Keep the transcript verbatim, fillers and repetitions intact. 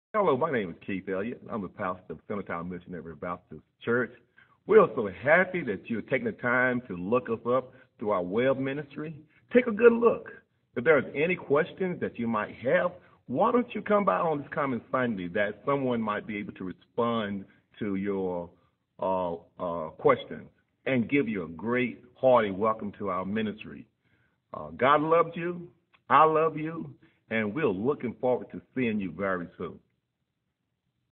Hello, my name is Keith Elliott. I'm the pastor of Centertown Missionary Baptist Church. We're so happy that you're taking the time to look us up through our web ministry. Take a good look. If there's any questions that you might have, why don't you come by on this coming Sunday that someone might be able to respond to your uh, uh, questions and give you a great, hearty welcome to our ministry. Uh, God loves you. I love you. And we're looking forward to seeing you very soon.